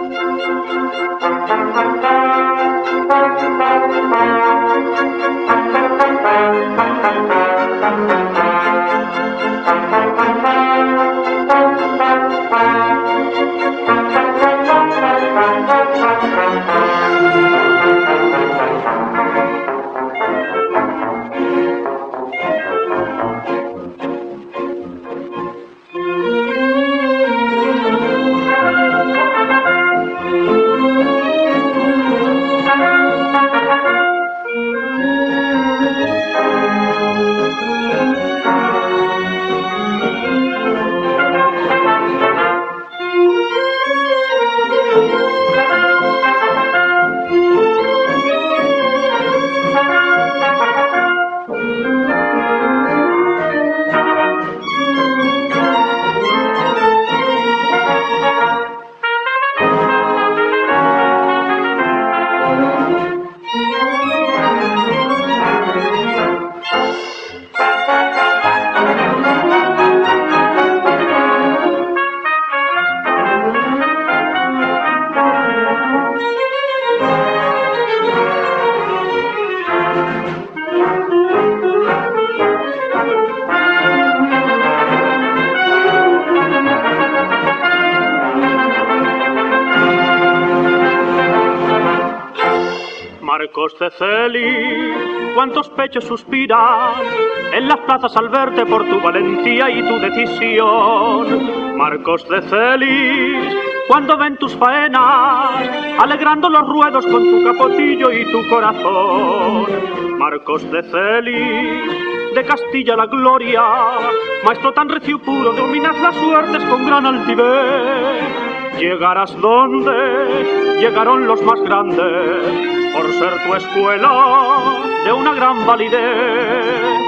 Marcos de Celis, cuántos pechos suspiran en las plazas al verte por tu valentía y tu decisión. Marcos de Celis, cuando ven tus faenas, alegrando los ruedos con tu capotillo y tu corazón. Marcos de Celis, de Castilla la gloria, maestro tan recio puro, dominas las suertes con gran altivez. Llegarás donde llegaron los más grandes, por ser tu escuela de una gran validez.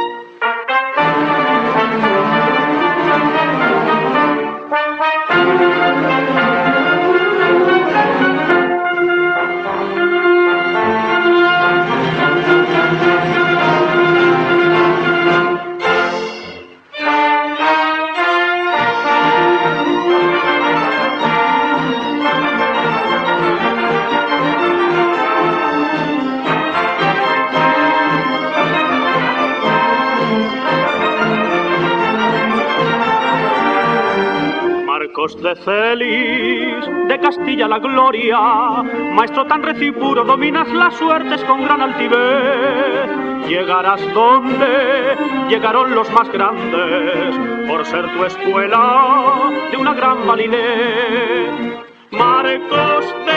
Marcos de Celis, de Castilla la gloria, maestro tan recio y puro, dominas las suertes con gran altivez. Llegarás donde llegaron los más grandes, por ser tu escuela de una gran validez. Marcos de